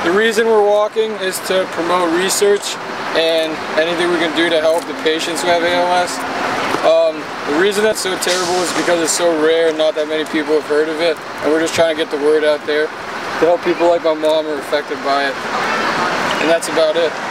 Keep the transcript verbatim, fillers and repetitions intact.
the reason we're walking is to promote research and anything we can do to help the patients who have A L S. Um, the reason that's so terrible is because it's so rare and not that many people have heard of it, and we're just trying to get the word out there to help people like my mom who are affected by it. And that's about it.